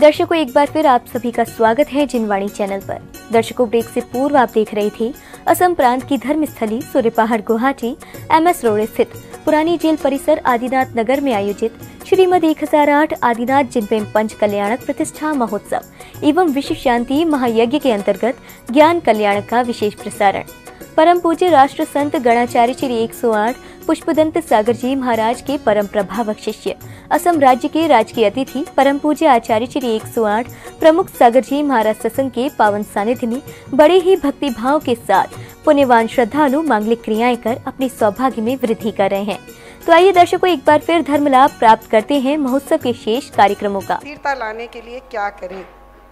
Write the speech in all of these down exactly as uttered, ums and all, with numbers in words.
दर्शकों, एक बार फिर आप सभी का स्वागत है जिनवाणी चैनल पर। दर्शकों, ब्रेक से पूर्व आप देख रहे थे असम प्रांत की धर्मस्थली Suryapahar Guwahati M S road स्थित पुरानी जेल परिसर आदिनाथ नगर में आयोजित श्रीमद एक हजार आठ आदिनाथ जिनपेम पंच कल्याणक प्रतिष्ठा महोत्सव एवं विश्व शांति महायज्ञ के अंतर्गत ज्ञान कल्याणक का विशेष प्रसारण। परम पूज्य राष्ट्र संत गणाचार्य श्री एक सौ आठ पुष्पदंत सागर जी महाराज के परम प्रभावक शिष्य, असम राज्य के राजकीय अतिथि परम पूज्य आचार्य श्री एक सौ आठ प्रमुख सागर जी महाराज सत्संग के पावन सानिध्य में बड़े ही भक्ति भाव के साथ पुण्यवान श्रद्धालु मांगलिक क्रियाएं कर अपने सौभाग्य में वृद्धि कर रहे हैं। तो आइए दर्शकों, एक बार फिर धर्म लाभ प्राप्त करते हैं महोत्सव के शेष कार्यक्रमों का। स्थिरता लाने के लिए क्या करें?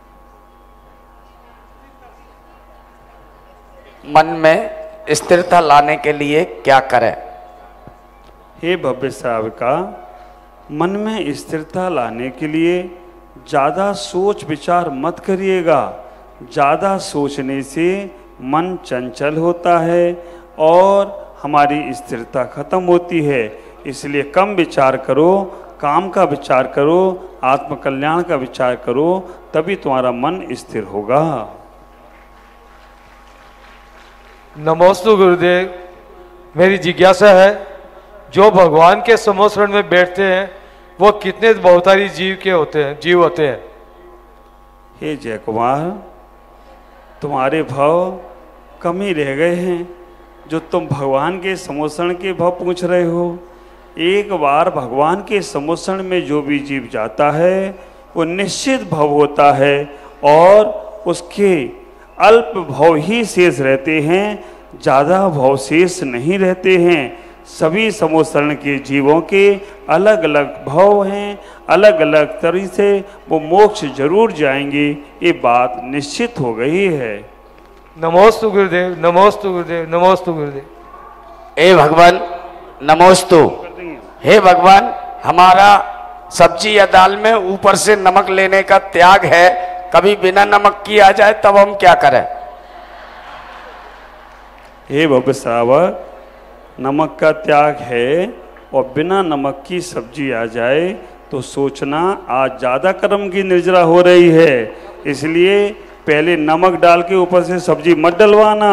मन में स्थिरता लाने के लिए क्या करें? हे भव्य श्रावका, मन में स्थिरता लाने के लिए ज़्यादा सोच विचार मत करिएगा। ज़्यादा सोचने से मन चंचल होता है और हमारी स्थिरता खत्म होती है। इसलिए कम विचार करो, काम का विचार करो, आत्मकल्याण का विचार करो, तभी तुम्हारा मन स्थिर होगा। नमोस्तु गुरुदेव। मेरी जिज्ञासा है, जो भगवान के समोसरण में बैठते हैं वो कितने बहुतारी जीव के होते हैं जीव होते हैं? हे जय कुमार, तुम्हारे भाव कम ही रह गए हैं जो तुम भगवान के समोसरण के भाव पूछ रहे हो। एक बार भगवान के समोसरण में जो भी जीव जाता है वो निश्चित भव होता है और उसके अल्प भाव ही शेष रहते हैं, ज़्यादा भाव शेष नहीं रहते हैं। सभी समोसरण के जीवों के अलग अलग भाव हैं, अलग अलग तरह से वो मोक्ष जरूर जाएंगे, ये बात निश्चित हो गई है। नमोस्तु गुरुदेव, नमोस्तु गुरुदेव, नमोस्तु गुरुदेव। हे भगवान नमोस्तु। हे भगवान, हमारा सब्जी या दाल में ऊपर से नमक लेने का त्याग है, कभी बिना नमक की आ जाए तब हम क्या करें? हे भव्य श्रावक, नमक का त्याग है और बिना नमक की सब्जी आ जाए तो सोचना आज ज़्यादा कर्म की निर्जरा हो रही है, इसलिए पहले नमक डाल के ऊपर से सब्जी मत डलवाना।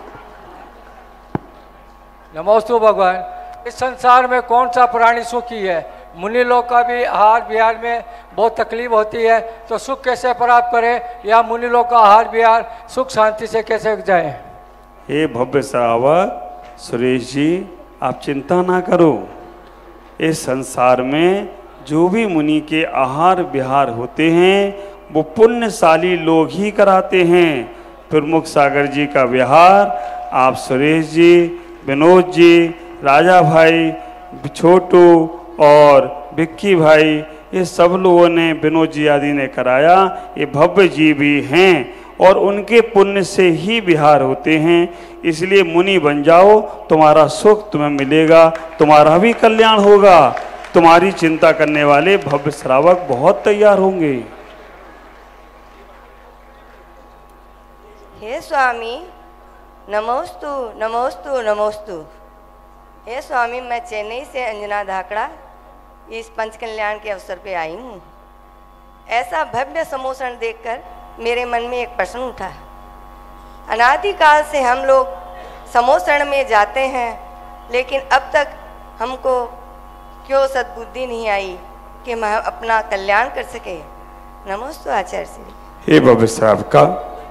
नमोस्तु भगवान। इस संसार में कौन सा प्राणी सुखी है? मुनि लोग का भी आहार विहार में बहुत तकलीफ होती है, तो सुख कैसे प्राप्त करें, या मुनि लोग का आहार विहार सुख शांति से कैसे जाए? हे भव्य श्रावक सुरेश जी, आप चिंता ना करो। इस संसार में जो भी मुनि के आहार विहार होते हैं वो पुण्यशाली लोग ही कराते हैं। प्रमुख सागर जी का विहार आप सुरेश जी, विनोद जी, राजा भाई, छोटू और विक्की भाई, ये सब लोगों ने, विनोद जी आदि ने कराया। ये भव्य जी भी हैं और उनके पुण्य से ही विहार होते हैं, इसलिए मुनि बन जाओ, तुम्हारा सुख तुम्हें मिलेगा, तुम्हारा भी कल्याण होगा। तुम्हारी चिंता करने वाले भव्य श्रावक बहुत तैयार होंगे। हे स्वामी नमोस्तु नमोस्तु नमोस्तु। हे स्वामी, मैं चेन्नई से अंजना धाकड़ा इस पंच कल्याण के अवसर पे आई हूँ। ऐसा भव्य समोसरण देखकर मेरे मन में एक प्रश्न उठा। अनादिकाल से हम लोग समोसरण में जाते हैं, लेकिन अब तक हमको क्यों सद्बुद्धि नहीं आई कि हम अपना कल्याण कर सके? नमोस्तु आचार्य श्री। हे भव्य श्रावका,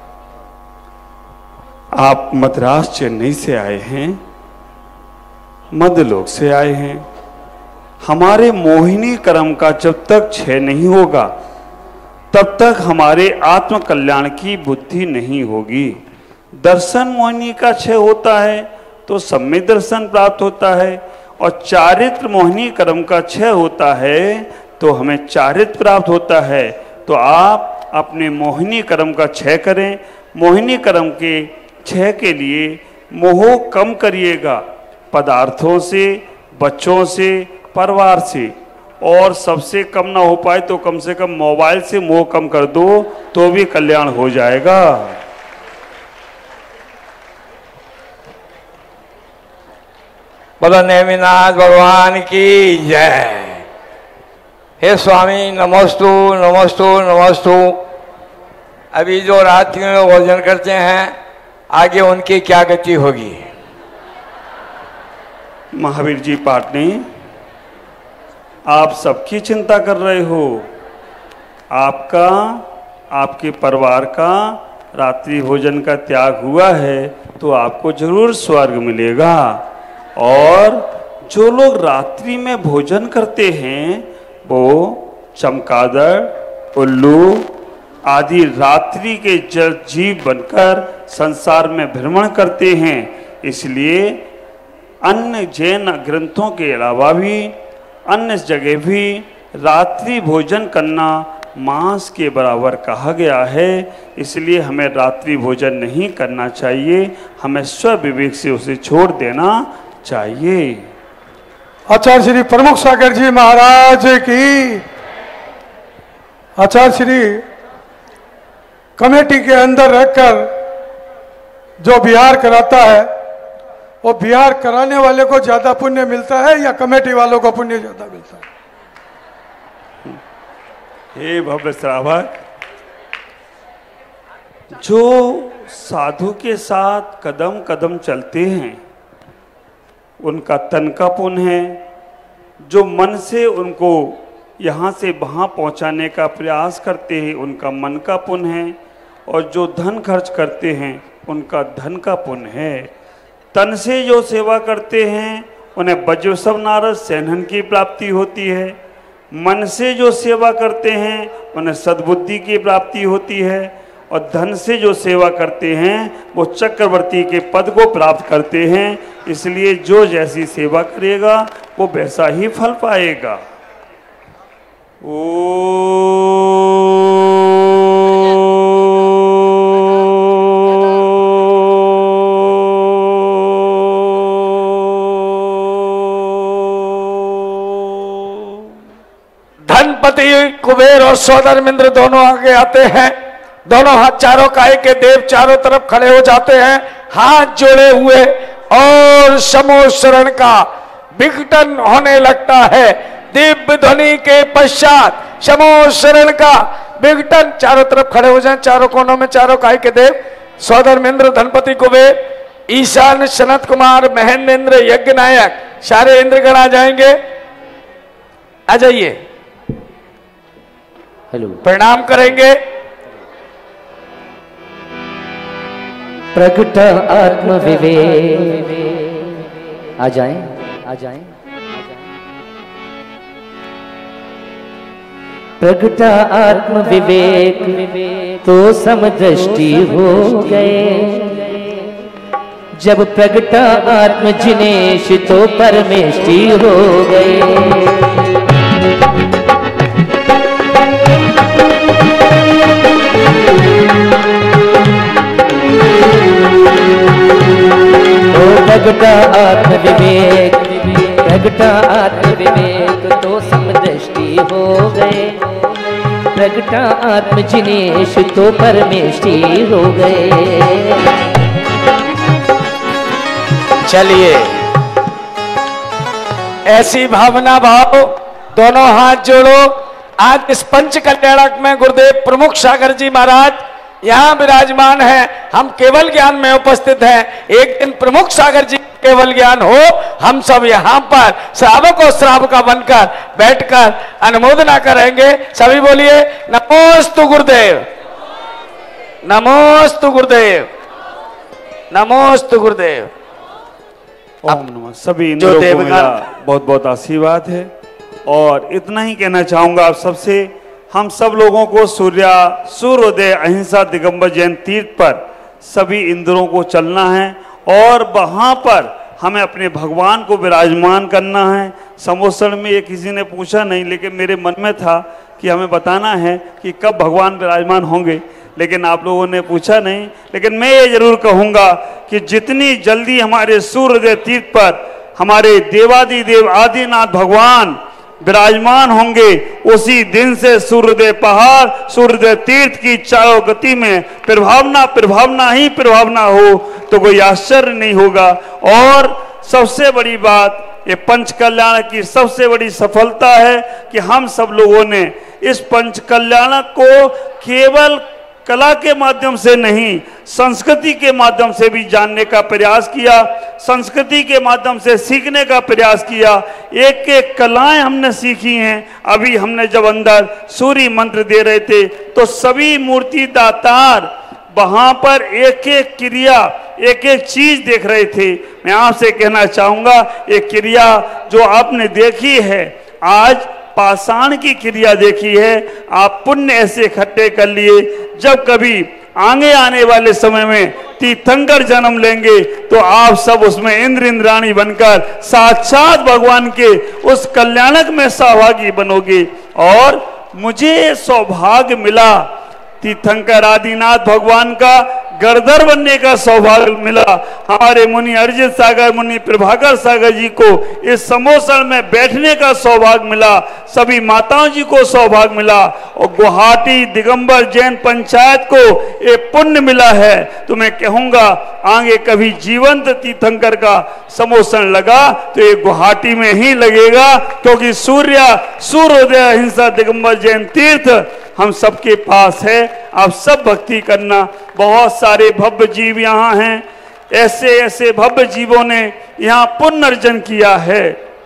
आप मद्रास चेन्नई से आए हैं, मध्यलोक से आए हैं। हमारे मोहिनी कर्म का जब तक क्षय नहीं होगा तब तक हमारे आत्म कल्याण की बुद्धि नहीं होगी। दर्शन मोहिनी का क्षय होता है तो सम्यक दर्शन प्राप्त होता है, और चारित्र मोहिनी कर्म का क्षय होता है तो हमें चारित्र प्राप्त होता है। तो आप अपने मोहिनी कर्म का क्षय करें। मोहिनी कर्म के क्षय के लिए मोह कम करिएगा, पदार्थों से, बच्चों से, परिवार से, और सबसे कम ना हो पाए तो कम से कम मोबाइल से मोह कम कर दो, तो भी कल्याण हो जाएगा। बोलो नेमिनाथ भगवान की जय। हे स्वामी नमोस्तु नमोस्तु नमोस्तु। अभी जो रात्रि में भोजन करते हैं आगे उनकी क्या गति होगी? महावीर जी पाटनी, आप सबकी चिंता कर रहे हो। आपका, आपके परिवार का रात्रि भोजन का त्याग हुआ है तो आपको जरूर स्वर्ग मिलेगा। और जो लोग रात्रि में भोजन करते हैं वो चमगादड़, उल्लू आदि रात्रि के जल जीव बनकर संसार में भ्रमण करते हैं। इसलिए अन्य जैन ग्रंथों के अलावा भी अन्य जगह भी रात्रि भोजन करना मांस के बराबर कहा गया है। इसलिए हमें रात्रि भोजन नहीं करना चाहिए, हमें स्वविवेक से उसे छोड़ देना चाहिए। आचार्य श्री प्रमुख सागर जी महाराज की। आचार्य श्री कमेटी के अंदर रहकर जो विहार कराता है वो विहार कराने वाले को ज्यादा पुण्य मिलता है या कमेटी वालों को पुण्य ज्यादा मिलता है? हे भव्य श्रावक, जो साधु के साथ कदम कदम चलते हैं उनका तन का पुण्य है। जो मन से उनको यहाँ से वहाँ पहुँचाने का प्रयास करते हैं उनका मन का पुण्य है। और जो धन खर्च करते हैं उनका धन का पुण्य है। तन से जो सेवा करते हैं उन्हें वज्रसव नारद सैन्हन की प्राप्ति होती है। मन से जो सेवा करते हैं उन्हें सद्बुद्धि की प्राप्ति होती है। और धन से जो सेवा करते हैं वो चक्रवर्ती के पद को प्राप्त करते हैं। इसलिए जो जैसी सेवा करेगा वो वैसा ही फल पाएगा। ओ धनपति कुबेर और सौदामिंद्र दोनों आगे आते हैं। दोनों हाथ चारों काय के देव चारों तरफ खड़े हो जाते हैं, हाथ जोड़े हुए, और समूह शरण का विघटन होने लगता है। दिव्य ध्वनि के पश्चात समूह शरण का विघटन। चारों तरफ खड़े हो जाएं, चारों कोनों में चारों काय के देव, सौदामिंद्र, धनपति कुबेर, ईशान, सनत कुमार, महेंद्र, यज्ञ नायक, सारे इंद्रगण आ जाएंगे। आ जाइए, हेलो, प्रणाम करेंगे। प्रगट आत्म विवेक, आ जाएं, आ जाएं। प्रगट आत्म विवेक तो समदृष्टि हो गए। जब प्रगट आत्म जिनेश तो परमेष्टि हो गए। प्रगटा आत्म विवेक, प्रगटा आत्म विवेक तो समदृष्टि हो गए। प्रगटा आत्म जिनेश तो परमेष्टि हो गए। चलिए, ऐसी भावना भाव, दोनों हाथ जोड़ो। आज इस पंच कल्याणक में गुरुदेव प्रमुख सागर जी महाराज यहाँ विराजमान है। हम केवल ज्ञान में उपस्थित हैं। एक दिन प्रमुख सागर जी केवल ज्ञान हो, हम सब यहाँ पर श्रावक और श्रावका बनकर बैठकर अनुमोदना करेंगे। सभी बोलिए नमोस्तु गुरुदेव, नमोस्तु गुरुदेव, नमोस्तु गुरुदेव। ओम नमः। सभी इंद्रों को मेरा बहुत बहुत आशीर्वाद है। और इतना ही कहना चाहूंगा आप सबसे, हम सब लोगों को सूर्या सूर्योदय अहिंसा दिगंबर जैन तीर्थ पर सभी इंद्रों को चलना है और वहाँ पर हमें अपने भगवान को विराजमान करना है। समोसण में ये किसी ने पूछा नहीं, लेकिन मेरे मन में था कि हमें बताना है कि कब भगवान विराजमान होंगे, लेकिन आप लोगों ने पूछा नहीं। लेकिन मैं ये जरूर कहूँगा कि जितनी जल्दी हमारे सूर्योदय तीर्थ पर हमारे देवादिदेव आदिनाथ भगवान विराजमान होंगे, उसी दिन से सूर्योदय पहाड़ सूर्योदय तीर्थ की चारों गति में प्रभावना प्रभावना ही प्रभावना हो तो कोई आश्चर्य नहीं होगा। और सबसे बड़ी बात ये पंच कल्याण की सबसे बड़ी सफलता है कि हम सब लोगों ने इस पंच कल्याण को केवल कला के माध्यम से नहीं, संस्कृति के माध्यम से भी जानने का प्रयास किया, संस्कृति के माध्यम से सीखने का प्रयास किया। एक एक कलाएं हमने सीखी हैं। अभी हमने जब अंदर सूर्य मंत्र दे रहे थे तो सभी मूर्ति दातार वहां पर एक एक क्रिया, एक एक चीज देख रहे थे। मैं आपसे कहना चाहूंगा, एक क्रिया जो आपने देखी है, आज पाषाण की क्रिया देखी है, आप पुण्य ऐसे इकट्ठे कर लिए, जब कभी आगे आने वाले समय में तीर्थंकर जन्म लेंगे तो आप सब उसमें इंद्र इंद्राणी बनकर साक्षात भगवान के उस कल्याणक में सहभागी बनोगे। और मुझे सौभाग्य मिला तीर्थंकर आदिनाथ भगवान का गणधर बनने का सौभाग्य मिला। हमारे मुनि अर्जित सागर मुनि प्रभाकर सागर जी को इस समोसण में बैठने का सौभाग्य मिला, सभी माताओं जी को सौभाग्य मिला, और गुवाहाटी दिगंबर जैन पंचायत को ये पुण्य मिला है। तो मैं कहूंगा आगे कभी जीवंत तीर्थंकर का समोसण लगा तो ये गुवाहाटी में ही लगेगा, क्योंकि सूर्य सूर्योदय अहिंसा दिगंबर जैन तीर्थ हम सबके पास है। आप सब भक्ति करना। बहुत सारे भव्य जीव यहाँ हैं, ऐसे ऐसे भव्य जीवों ने यहाँ पुनर्जन किया है।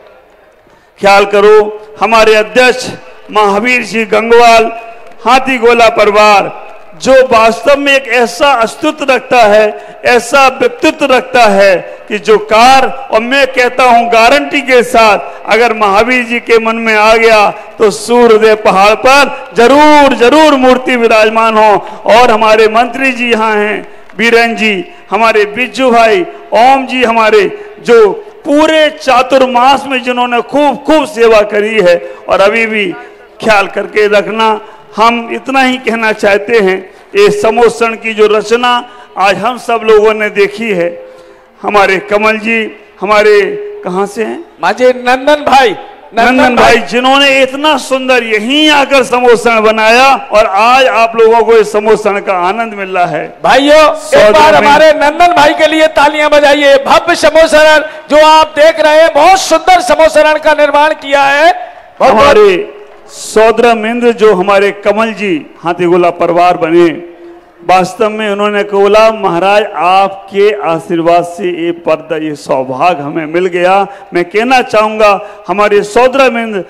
ख्याल करो, हमारे अध्यक्ष महावीर जी गंगवाल हाथी गोला परिवार जो वास्तव में एक ऐसा अस्तित्व रखता है, ऐसा व्यक्तित्व रखता है कि जो कार, और मैं कहता हूं गारंटी के साथ, अगर महावीर जी के मन में आ गया तो सूर्योदय पहाड़ पर जरूर जरूर मूर्ति विराजमान हो। और हमारे मंत्री जी यहाँ हैं, बीरेन जी, हमारे बिज्जू भाई, ओम जी, हमारे जो पूरे चातुर्मास में जिन्होंने खूब खूब सेवा करी है, और अभी भी ख्याल करके रखना। हम इतना ही कहना चाहते हैं, ये समोसण की जो रचना आज हम सब लोगों ने देखी है, हमारे कमल जी, हमारे कहाँ से हैं माजी नंदन भाई, नंदन, नंदन भाई, भाई जिन्होंने इतना सुंदर यहीं आकर समोसण बनाया, और आज आप लोगों को इस समोसण का आनंद मिल रहा है। भाइयों, एक बार हमारे नंदन भाई के लिए तालियां बजाइए। भव्य समोसण जो आप देख रहे हैं, बहुत सुंदर समोसण का निर्माण किया है। हमारे सौद्रमिंद्र जो हमारे कमल जी हाथीगोला परिवार बने, वास्तव में उन्होंने बोला महाराज आपके आशीर्वाद से ये पर्दा, ये सौभाग्य हमें मिल गया। मैं कहना चाहूंगा हमारे सौद्रमिंद्र,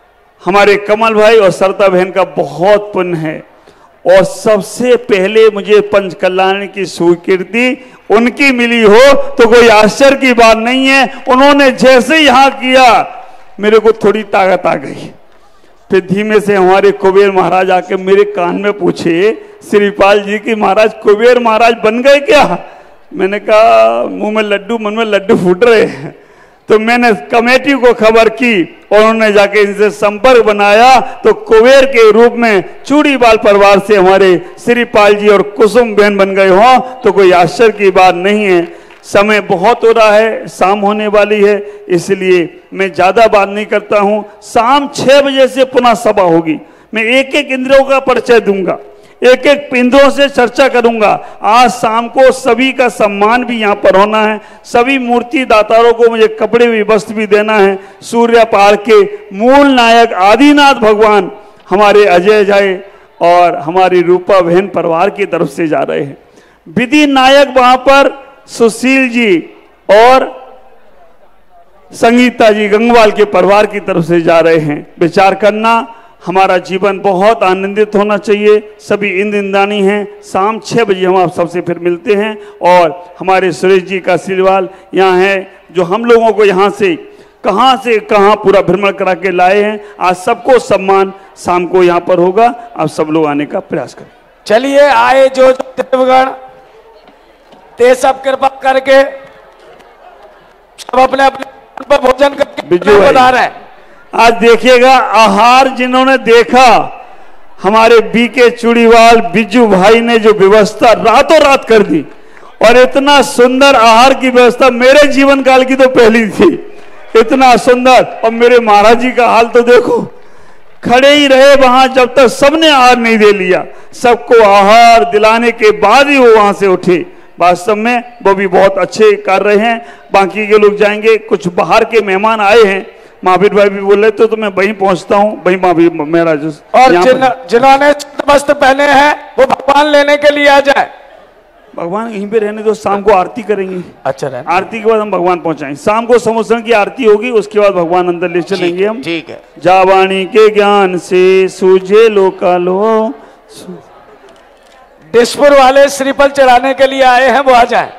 हमारे कमल भाई और सरता बहन का बहुत पुण्य है। और सबसे पहले मुझे पंच कल्याण की स्वीकृति उनकी मिली हो तो कोई आश्चर्य की बात नहीं है। उन्होंने जैसे यहाँ किया मेरे को थोड़ी ताकत आ गई। फिर धीमे से हमारे कुबेर महाराज आके मेरे कान में पूछे श्रीपाल जी की महाराज कुबेर महाराज बन गए क्या? मैंने कहा मुंह में लड्डू, मन में लड्डू फूट रहे हैं। तो मैंने कमेटी को खबर की और उन्होंने जाके इनसे संपर्क बनाया, तो कुबेर के रूप में चूड़ीबाल परिवार से हमारे श्रीपाल जी और कुसुम बहन बन गए हो तो कोई आश्चर्य की बात नहीं है। समय बहुत हो रहा है, शाम होने वाली है, इसलिए मैं ज्यादा बात नहीं करता हूं। शाम छह बजे से पुनः सभा होगी। मैं एक एक इंद्रियों का परिचय दूंगा, एक एक इंद्रियों से चर्चा करूंगा। आज शाम को सभी का सम्मान भी यहाँ पर होना है। सभी मूर्ति दातारों को मुझे कपड़े भी, वस्त्र भी देना है। सूर्य पहाड़ के मूल नायक आदिनाथ भगवान हमारे अजय जाए और हमारी रूपा बहन परिवार की तरफ से जा रहे हैं। विधि नायक वहां पर सुशील जी और संगीता जी गंगवाल के परिवार की तरफ से जा रहे हैं। विचार करना, हमारा जीवन बहुत आनंदित होना चाहिए। सभी इंद्र इंद्राणी हैं। शाम छह बजे हम आप सबसे फिर मिलते हैं। और हमारे सुरेश जी का आशीर्वाद यहाँ है, जो हम लोगों को यहाँ से कहाँ से कहाँ पूरा भ्रमण करा के लाए हैं। आज सबको सम्मान शाम को यहाँ पर होगा। आप सब लोग आने का प्रयास करें। चलिए आए जो देवगण, ते सब कृपा करके सब अपने अपने भोजन करके बता रहे हैं। आज देखिएगा आहार जिन्होंने देखा, हमारे बी के चूड़ीवाल बिज्जू भाई ने जो व्यवस्था रातों रात कर दी, और इतना सुंदर आहार की व्यवस्था मेरे जीवन काल की तो पहली थी। इतना सुंदर, और मेरे महाराज जी का हाल तो देखो, खड़े ही रहे वहां जब तक सबने आहार नहीं दे लिया। सबको आहार दिलाने के बाद ही वो वहां से उठे। वास्तव में वो भी बहुत अच्छे कर रहे हैं। बाकी के लोग जाएंगे, कुछ बाहर के मेहमान आए हैं, महावीर भाई भी बोल रहे थे, तो मैं वहीं पहुंचता हूँ, वहीं महावीर मेरा जो और जिन, जिन्होंने वस्त्र पहने हैं वो भगवान लेने के लिए आ जाए। भगवान यहीं पे रहने दो, शाम को आरती करेंगे। अच्छा रहने। आरती के बाद हम भगवान पहुंचाएंगे। शाम को समोसन की आरती होगी, उसके बाद भगवान अंदर ले चलेंगे हम। ठीक है। जावाणी के ज्ञान से सूझे लोकालो। डिस्पुर वाले श्रीफल चढ़ाने के लिए आए हैं, वो आ जाए।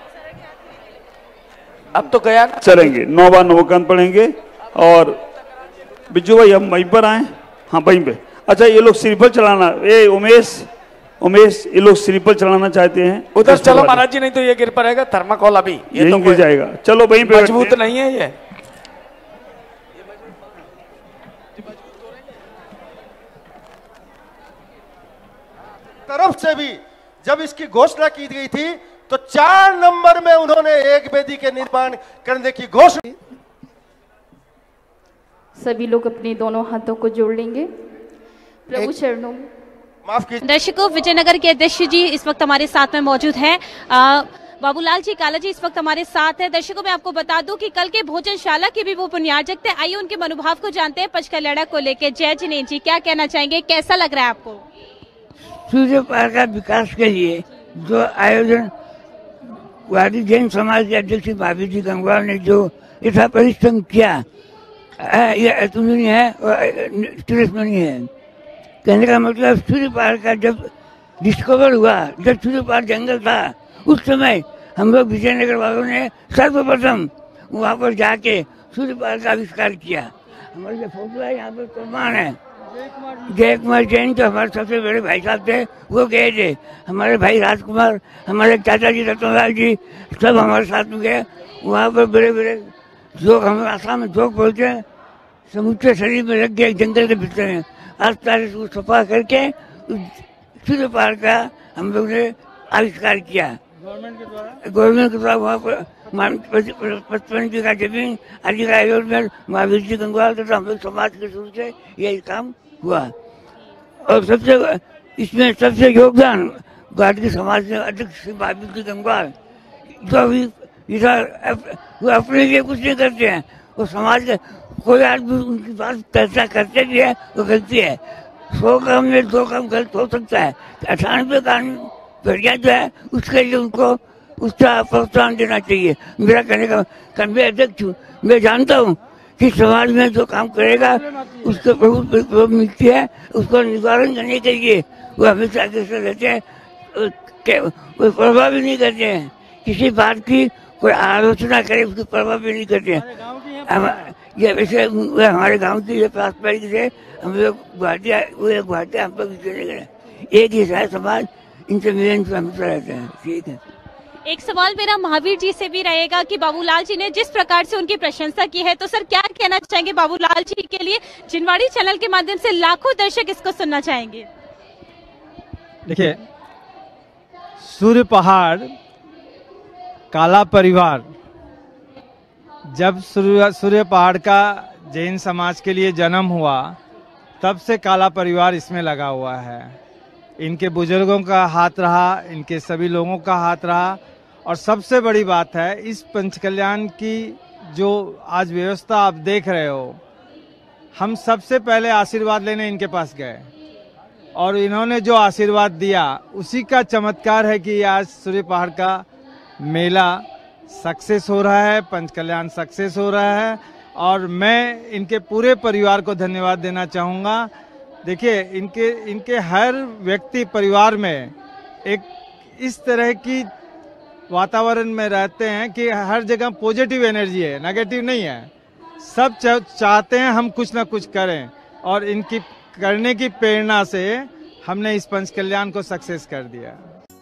अब तो गया ना, चलेंगे नौ बार नवकांत पढ़ेंगे। और बिज्जू भाई हम वहीं पर आए। हाँ वहीं पे। अच्छा ये लोग श्रीफल चढ़ाना, ये उमेश उमेश ये लोग श्रीफल चढ़ाना चाहते हैं उधर चलो महाराज जी, नहीं तो ये गिर पड़ेगा थर्माकोल अभी, ये तो गिर जाएगा। चलो वहीं पे मजबूत नहीं है ये। तरफ से भी जब इसकी घोषणा की गई थी तो चार नंबर में उन्होंने एक वेदी के निर्माण करने की घोषणा। सभी लोग अपने दोनों हाथों को जोड़ लेंगे प्रभु चरणों में। माफ कीजिए दर्शकों, विजयनगर के अध्यक्ष जी इस वक्त हमारे साथ में मौजूद हैं। बाबूलाल जी काला जी इस वक्त हमारे साथ है। दर्शकों मैं आपको बता दूं कि कल के भोजनशाला के भी वो पुण्यार्जक थे। आइए उनके मनोभाव को जानते हैं पंचकल्याण को लेकर। जय जिनेन्द्र जी, क्या कहना चाहेंगे, कैसा लग रहा है आपको? सूर्य पार का विकास के लिए जो आयोजन वादी जैन समाज के अध्यक्ष भाभी जी गंगवार ने जो इतना परिश्रम किया, यह अतुलनीय है और तिरस्मरणीय है। कहने का मतलब सूर्य पहाड़ का जब डिस्कवर हुआ, जब सूर्य पहाड़ जंगल था, उस समय हम लोग विजयनगर वालों ने सर्वप्रथम वहाँ पर जाके सूर्य पहाड़ का आविष्कार किया। हमारे जो फोटो है यहाँ पर प्रमाण है। जय कुमार जैन जो हमारे सबसे बड़े भाई साहब थे वो गए थे, हमारे भाई राजकुमार, हमारे चाचा जी रतनलाल जी सब हमारे साथ में गए। वहाँ पर बड़े बड़े जोग, हम आसाम में जोग बोलते हैं, समूचे शरीर में लग गए जंगल के भीतर में। आज तारीख को सफा करके सूर्य पहाड़ का हम लोग ने आविष्कार किया गवर्नमेंट के द्वारा। गवर्नमेंट के द्वारा वहाँ पर पचपन जी का जमीन आदि का आयोजन महावीर जी गंगवार तथा हम लोग समाज के शुरू से यही काम हुआ। और सबसे इसमें सबसे योगदान गाड़ी समाज के अध्यक्ष महावीर जी गंगवार, जो अभी इधर वो अपने लिए कुछ नहीं करते हैं, वो समाज के कोई आदमी उनकी बात चर्चा करते भी है, वो गलती है। सौ काम में दो काम गलत हो सकता है, अठानवे काम बढ़िया जो है उसके लिए उनको उसका प्रोत्साहन देना चाहिए। मेरा कहने का मैं अध्यक्ष हूँ, मैं जानता हूँ कि समाज में जो काम करेगा उसको प्रभु मिलती है, उसको निवारण करने के लिए वो हमेशा आगे से रहते हैं, कोई परवाह भी नहीं करते हैं, किसी बात की कोई आलोचना करे उसकी परवाह भी नहीं करते हैं। ये वैसे हमारे गांव की ये पारस्परिक से हम लोग गुवाहाटी गुवाहाटी हम लोग एक ही है समाज, इनसे मिलन से हमेशा रहते हैं। ठीक है। एक सवाल मेरा महावीर जी से भी रहेगा कि बाबूलाल जी ने जिस प्रकार से उनकी प्रशंसा की है, तो सर क्या कहना चाहेंगे बाबूलाल जी के लिए? जिनवाड़ी चैनल के माध्यम से लाखों दर्शक इसको सुनना चाहेंगे। देखिए, सूर्य पहाड़ काला परिवार, जब सूर्य सूर्य पहाड़ का जैन समाज के लिए जन्म हुआ तब से काला परिवार इसमें लगा हुआ है। इनके बुजुर्गों का हाथ रहा, इनके सभी लोगों का हाथ रहा। और सबसे बड़ी बात है, इस पंचकल्याण की जो आज व्यवस्था आप देख रहे हो, हम सबसे पहले आशीर्वाद लेने इनके पास गए और इन्होंने जो आशीर्वाद दिया उसी का चमत्कार है कि आज सूर्य पहाड़ का मेला सक्सेस हो रहा है, पंचकल्याण सक्सेस हो रहा है। और मैं इनके पूरे परिवार को धन्यवाद देना चाहूँगा। देखिए, इनके इनके हर व्यक्ति परिवार में एक इस तरह की वातावरण में रहते हैं कि हर जगह पॉजिटिव एनर्जी है, नेगेटिव नहीं है। सब चाहते हैं हम कुछ ना कुछ करें और इनकी करने की प्रेरणा से हमने इस पंचकल्याण को सक्सेस कर दिया।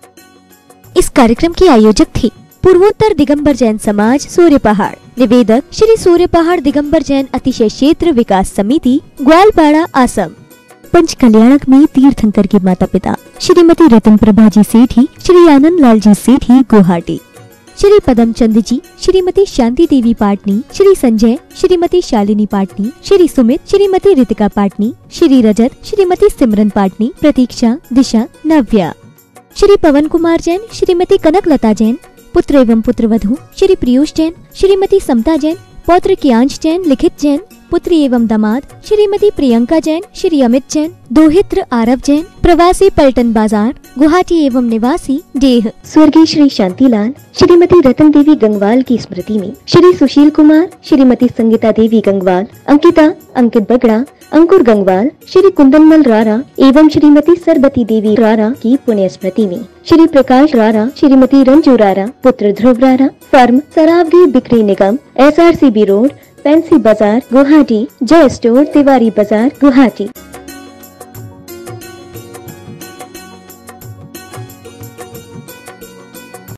इस कार्यक्रम की आयोजक थी पूर्वोत्तर दिगंबर जैन समाज सूर्य पहाड़। निवेदक श्री सूर्य पहाड़ दिगंबर जैन अतिशय क्षेत्र विकास समिति, ग्वालपाड़ा, आसम। पंचकल्याणक में तीर्थंकर के माता पिता श्रीमती रतन प्रभा जी सेठी, श्री आनंद लाल जी सेठी, गुवाहाटी। श्री पदम चंद जी, श्रीमती शांति देवी पाटनी, श्री संजय, श्रीमती शालिनी पाटनी, श्री सुमित, श्रीमती रितिका पाटनी, श्री रजत, श्रीमती सिमरन पाटनी, प्रतीक्षा, दिशा, नव्या। श्री पवन कुमार जैन, श्रीमती कनकलता जैन, पुत्र एवं पुत्रवधू श्री पीयूष जैन, श्रीमती समता जैन, पौत्र कियांश जैन, लिखित जैन, पुत्री एवं दामाद श्रीमती प्रियंका जैन, श्री अमित जैन, दोहित्र आरव जैन, प्रवासी पलटन बाजार गुवाहाटी एवं निवासी डेह। स्वर्गीय श्री शांतिलाल, श्रीमती रतन देवी गंगवाल की स्मृति में श्री सुशील कुमार, श्रीमती संगीता देवी गंगवाल, अंकिता अंकित बगड़ा, अंकुर गंगवाल, श्री कुंदनमल रारा एवं श्रीमती सरबती देवी रारा की पुण्य स्मृति में श्री प्रकाश रारा, श्रीमती रंजू रारा, पुत्र ध्रुव रारा, फर्म सरावगी बिक्री निगम, S R C B road, fancy Bazar Guwahati, जय स्टोर तिवारी बाजार गुवाहाटी।